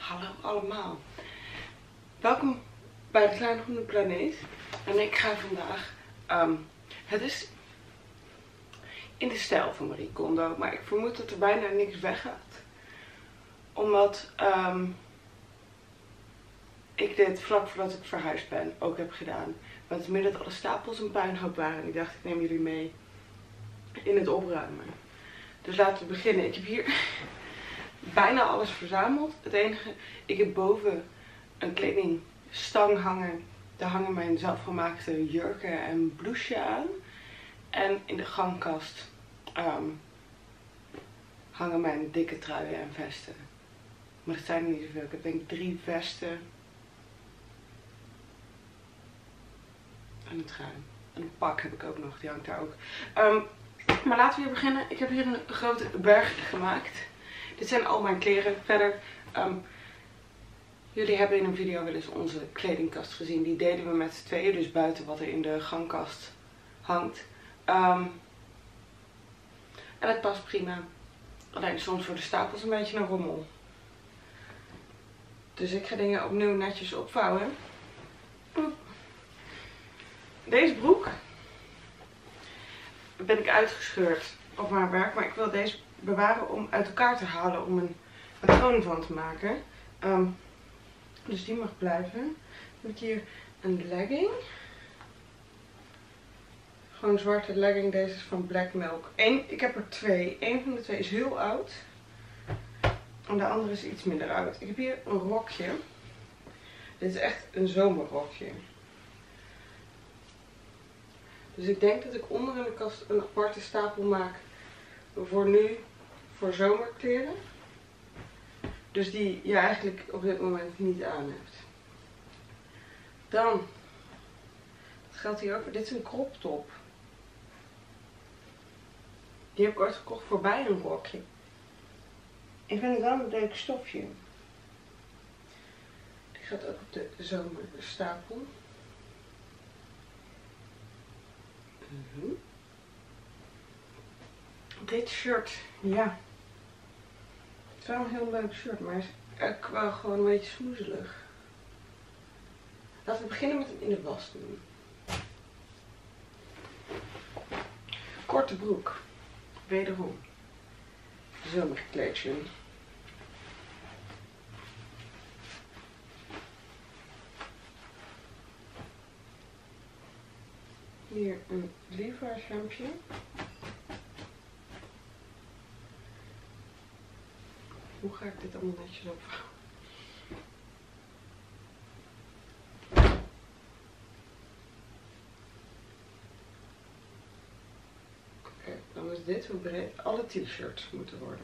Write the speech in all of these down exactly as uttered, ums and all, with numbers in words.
Hallo allemaal. Welkom bij de Kleine Groene Planeet. En ik ga vandaag, um, het is in de stijl van Marie Kondo, maar ik vermoed dat er bijna niks weggaat. Omdat um, ik dit vlak voordat ik verhuisd ben ook heb gedaan. Want het is meer dat alle stapels een puinhoop waren en ik dacht ik neem jullie mee in het opruimen. Dus laten we beginnen. Ik heb hier bijna alles verzameld. Het enige, ik heb boven een kledingstang hangen. Daar hangen mijn zelfgemaakte jurken en blouseje aan. En in de gangkast um, hangen mijn dikke truien en vesten. Maar het zijn er niet zoveel. Ik heb denk ik drie vesten. En een trui. En een pak heb ik ook nog. Die hangt daar ook. Um, maar laten we hier beginnen. Ik heb hier een grote berg gemaakt. Dit zijn al mijn kleren. Verder, um, jullie hebben in een video wel eens onze kledingkast gezien. Die deden we met z'n tweeën, dus buiten wat er in de gangkast hangt. Um, en het past prima. Alleen soms worden de stapels een beetje een rommel. Dus ik ga dingen opnieuw netjes opvouwen. Deze broek ben ik uitgescheurd op mijn werk, maar ik wil deze bewaren om uit elkaar te halen om een patroon van te maken. Um, dus die mag blijven. Dan heb ik hier een legging. Gewoon een zwarte legging. Deze is van Black Milk. Eén, ik heb er twee. Eén van de twee is heel oud. En de andere is iets minder oud. Ik heb hier een rokje. Dit is echt een zomerrokje. Dus ik denk dat ik onder in de kast een aparte stapel maak voor nu, voor zomerkleren. Dus die je eigenlijk op dit moment niet aan hebt. Dan, dat geldt hier ook, dit is een crop top. Die heb ik ooit gekocht voorbij een rokje. Ik vind het wel een leuk stofje. Die gaat ook op de zomerstapel. Mm-hmm. Dit shirt, ja. Het is wel een heel leuk shirt, maar hij is ook wel gewoon een beetje smoezelig. Laten we beginnen met hem in de was doen. Korte broek. Wederom. Zomerkleedje. Hier een Levi's hemdje. Hoe ga ik dit allemaal netjes opvouwen? Oké, dan is dit hoe breed alle t-shirts moeten worden.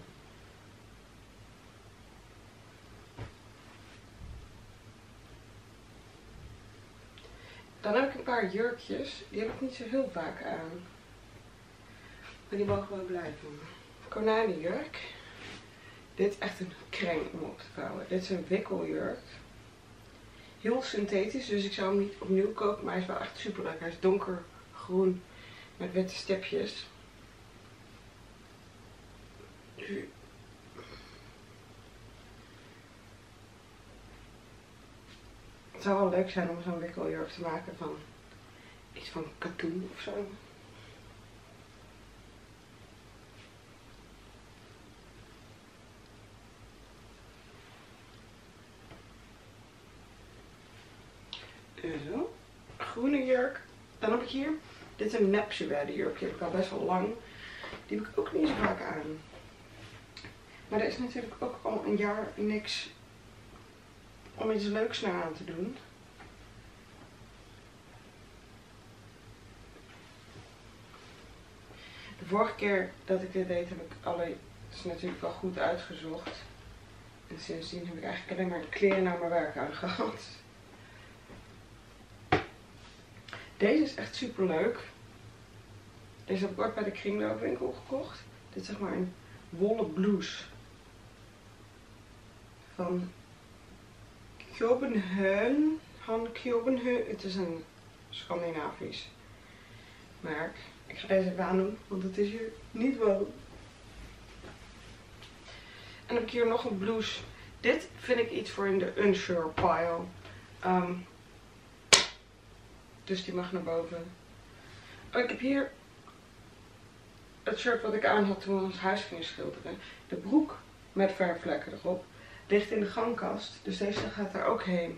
Dan heb ik een paar jurkjes. Die heb ik niet zo heel vaak aan. Maar die mogen wel blijven. Konijnenjurk. Dit is echt een kreng om op te vouwen. Dit is een wikkeljurk. Heel synthetisch, dus ik zou hem niet opnieuw kopen. Maar hij is wel echt super leuk. Hij is donkergroen met witte stipjes. Het zou wel leuk zijn om zo'n wikkeljurk te maken van iets van katoen of zo. Zo. Groene jurk. Dan heb ik hier. Dit is een nepsewedde jurk. Die heb ik al best wel lang. Die heb ik ook niet zo vaak aan. Maar er is natuurlijk ook al een jaar niks om iets leuks naar aan te doen. De vorige keer dat ik dit deed heb ik alle, is natuurlijk wel goed uitgezocht. En sindsdien heb ik eigenlijk alleen maar kleren naar mijn werk aangehad. Deze is echt super leuk. Deze heb ik ooit bij de kringloopwinkel gekocht. Dit is zeg maar een wollen blouse. Van Kjobenheun. Han Kjobenheun. Het is een Scandinavisch merk. Ik ga deze even aandoen, want het is hier niet warm. En dan heb ik hier nog een blouse. Dit vind ik iets voor in de unsure pile. Um, dus die mag naar boven. Oh, ik heb hier het shirt wat ik aan had toen we ons huis gingen schilderen. De broek met verfvlekken erop ligt in de gangkast. Dus deze gaat er ook heen.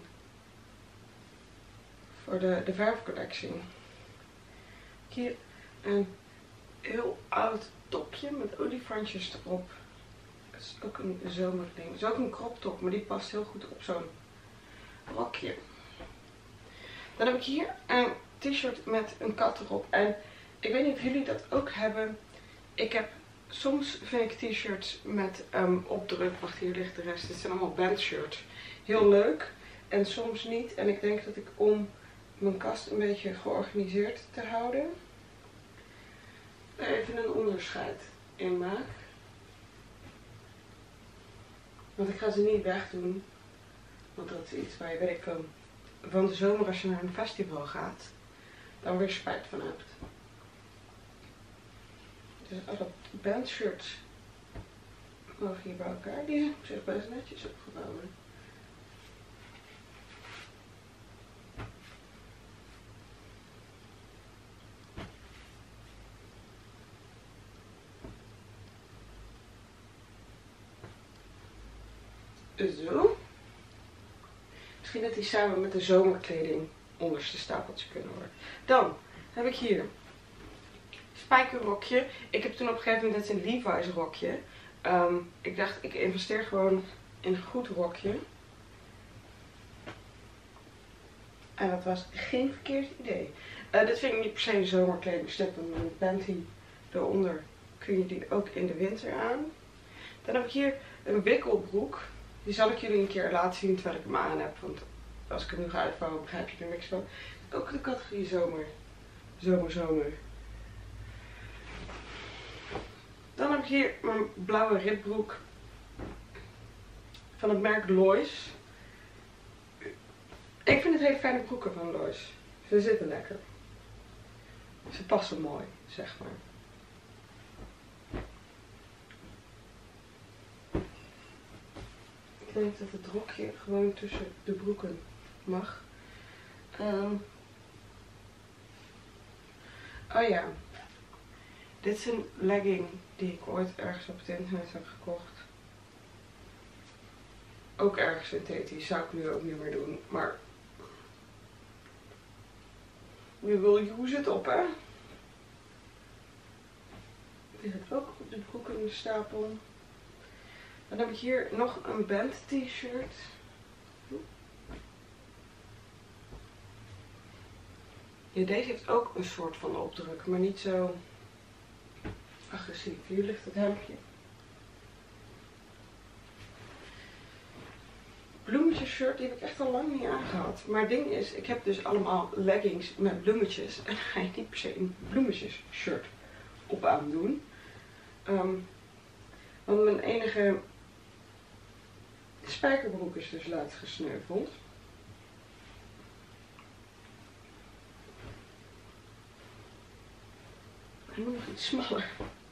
Voor de, de verfcollectie. Hier een heel oud topje met olifantjes erop. Het is ook een zomerding. Het is ook een crop top, maar die past heel goed op zo'n rokje. Dan heb ik hier een t-shirt met een kat erop. En ik weet niet of jullie dat ook hebben. Ik heb, soms vind ik t-shirts met um, opdruk. Wacht, hier ligt de rest. Dit zijn allemaal bandshirts. Heel leuk. En soms niet. En ik denk dat ik om mijn kast een beetje georganiseerd te houden, er even een onderscheid in maak. Want ik ga ze niet wegdoen. Want dat is iets waar je, weet ik veel, van de zomer als je naar een festival gaat, dan weer spijt van hebt. Dus al dat bandshirts mogen hier bij elkaar. Die zijn op zich best netjes opgevouwen. Zo. Misschien dat die samen met de zomerkleding onderste stapeltje kunnen worden. Dan heb ik hier spijkerrokje. Ik heb toen op een gegeven moment een Levi's rokje. Um, ik dacht, ik investeer gewoon in een goed rokje. En dat was geen verkeerd idee. Uh, dit vind ik niet per se een zomerkledingstuk. Want met een panty eronder kun je die ook in de winter aan. Dan heb ik hier een wikkelbroek. Die zal ik jullie een keer laten zien terwijl ik hem aan heb. Want als ik hem nu ga uitvouwen, begrijp je er niks van. Ook de categorie zomer. Zomer, zomer. Dan heb ik hier mijn blauwe ribbroek. Van het merk Lois. Ik vind het hele fijne broeken van Lois. Ze zitten lekker. Ze passen mooi, zeg maar. Ik denk dat het rokje gewoon tussen de broeken mag. Um, oh ja. Dit is een legging die ik ooit ergens op het internet heb gekocht. Ook erg synthetisch. Zou ik nu ook niet meer doen. Maar je wil use het op, hè? Dit zit ook op de broekenstapel. Dan heb ik hier nog een band t-shirt. Ja, deze heeft ook een soort van opdruk, maar niet zo agressief. Hier ligt het hemdje. Bloemetjes shirt, die heb ik echt al lang niet aangehad. Maar het ding is, ik heb dus allemaal leggings met bloemetjes. En dan ga je niet per se een bloemetjes shirt op aandoen. Um, want mijn enige spijkerbroek is dus laatst gesneuveld. Hij moet nog iets smaller.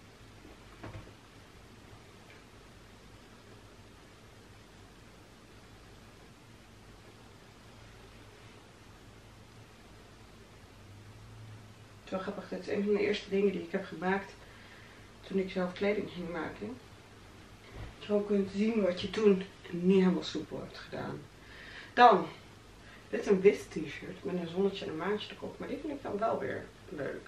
Het is wel grappig, dit is een van de eerste dingen die ik heb gemaakt toen ik zelf kleding ging maken. Zo kunt zien wat je toen niet helemaal soepel hebt gedaan. Dan, dit is een wit t-shirt met een zonnetje en een maantje erop, maar die vind ik dan wel weer leuk.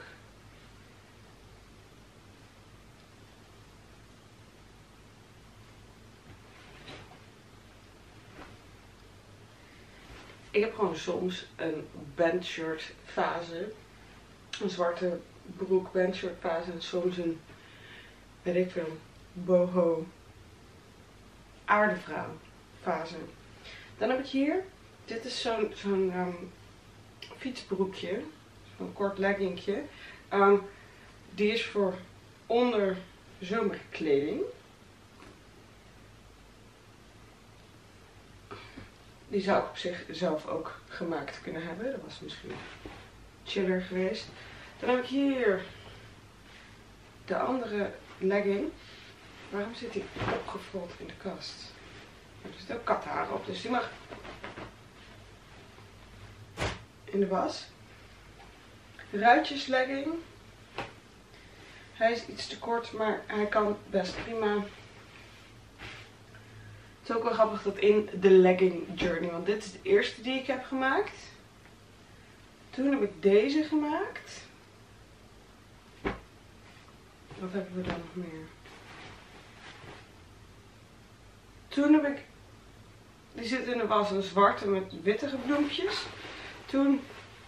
Ik heb gewoon soms een bandshirt fase. Een zwarte broek bandshirt fase en soms een, weet ik veel, boho aardevrouw fase. Dan heb ik hier, dit is zo'n zo'n um, fietsbroekje, zo'n kort leggingje. Um, die is voor onder zomerkleding. Die zou ik op zichzelf ook gemaakt kunnen hebben. Dat was misschien chiller geweest. Dan heb ik hier de andere legging. Waarom zit die opgevuld in de kast? Er zit ook kattenhaar op, dus die mag in de was. Ruitjeslegging. Hij is iets te kort, maar hij kan best prima. Het is ook wel grappig dat in de legging journey, want dit is de eerste die ik heb gemaakt. Toen heb ik deze gemaakt. Wat hebben we dan nog meer? Toen heb ik, die zit in de was, een zwarte met wittige bloempjes. Toen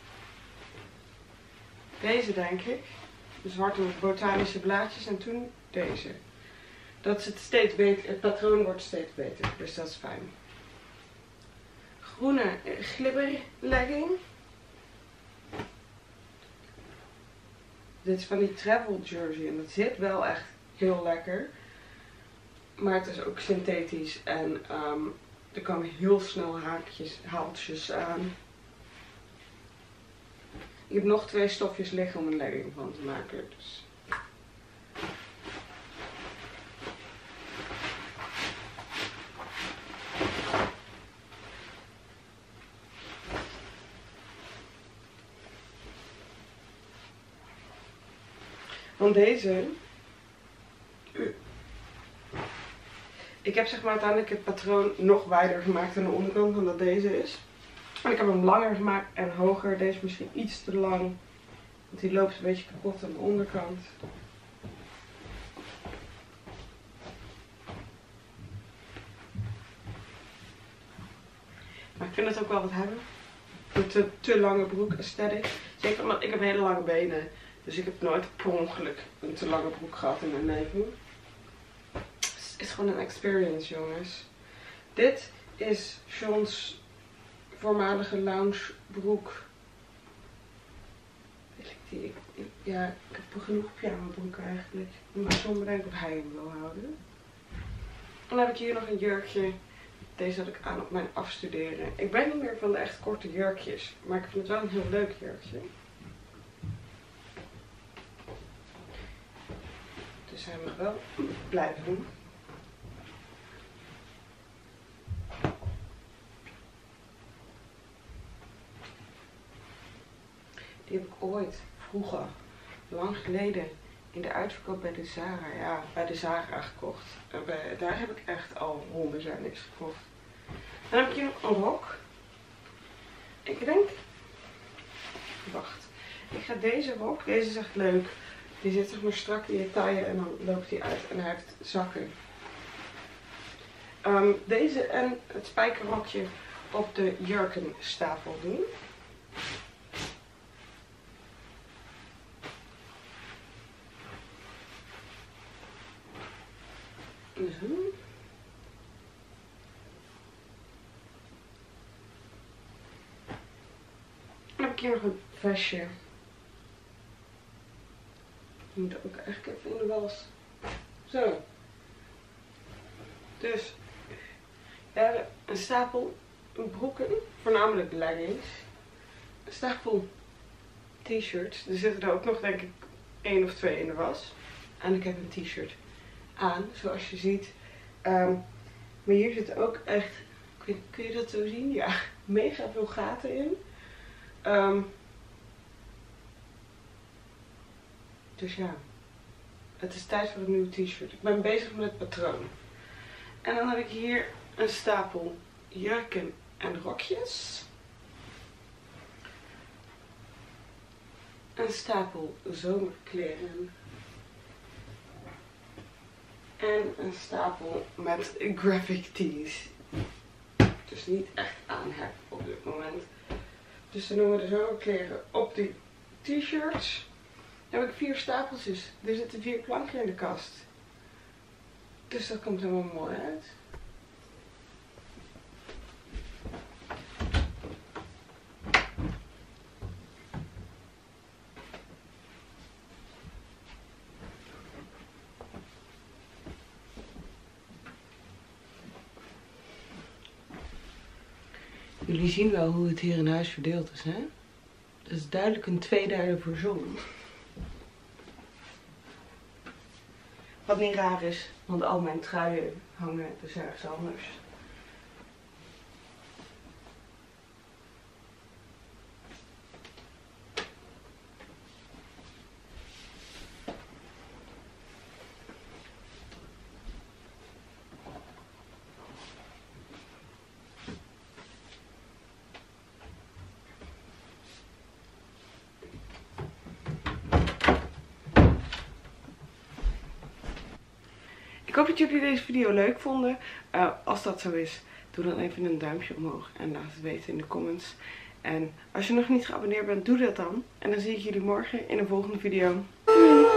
deze denk ik, de zwarte met botanische blaadjes en toen deze. Dat is het steeds beter, het patroon wordt steeds beter, dus dat is fijn. Groene glibberlegging. Dit is van die travel jersey en dat zit wel echt heel lekker. Maar het is ook synthetisch en um, er komen heel snel haakjes, haaltjes aan. Ik heb nog twee stofjes liggen om een legging van te maken. Dus. Want deze, ik heb zeg maar uiteindelijk het patroon nog wijder gemaakt aan de onderkant dan dat deze is. En ik heb hem langer gemaakt en hoger. Deze is misschien iets te lang, want die loopt een beetje kapot aan de onderkant. Maar ik vind het ook wel wat hebben. Een te, te lange broek aesthetic. Zeker omdat ik heb hele lange benen. Dus ik heb nooit per ongeluk een te lange broek gehad in mijn leven. Het is gewoon een experience, jongens. Dit is John's voormalige loungebroek. Die, ik, ik, ja, ik heb genoeg pyjamabroeken eigenlijk. Ik moet zo bedenken of hij hem wil houden. En dan heb ik hier nog een jurkje. Deze had ik aan op mijn afstuderen. Ik ben niet meer van de echt korte jurkjes. Maar ik vind het wel een heel leuk jurkje. Dus hij mag wel blijven doen. Die heb ik ooit, vroeger, lang geleden, in de uitverkoop bij de Zara, ja, bij de Zara gekocht. En bij, daar heb ik echt al honderden en niks gekocht. Dan heb ik hier nog een rok. Ik denk, wacht, ik ga deze rok, deze is echt leuk. Die zit zeg maar strak in je taille en dan loopt die uit en hij heeft zakken. Um, deze en het spijkerrokje op de jurkenstapel doen. Zo. Dan heb ik hier nog een vestje. Die moet ook eigenlijk even in de was. Zo. Dus we hebben een stapel broeken, voornamelijk leggings. Een stapel t-shirts. Er zitten er ook nog denk ik één of twee in de was. En ik heb een t-shirt aan, zoals je ziet. Um, maar hier zitten ook echt, kun, kun je dat zo zien? Ja, mega veel gaten in. Um, dus ja, het is tijd voor een nieuw t-shirt. Ik ben bezig met het patroon. En dan heb ik hier een stapel jurken en rokjes. Een stapel zomerkleren. En een stapel met graphic tees. Dus niet echt aan heb op dit moment. Dus dan doen we de zomerkleren op die t-shirts. Dan heb ik vier stapeltjes. Er zitten vier planken in de kast. Dus dat komt helemaal mooi uit. Jullie zien wel hoe het hier in huis verdeeld is, hè? Dat is duidelijk een tweederde voor John. Wat niet raar is, want al mijn truien hangen dus ergens anders. hoop dat jullie deze video leuk vonden. Uh, als dat zo is, doe dan even een duimpje omhoog en laat het weten in de comments. En als je nog niet geabonneerd bent, doe dat dan. En dan zie ik jullie morgen in een volgende video. Doei!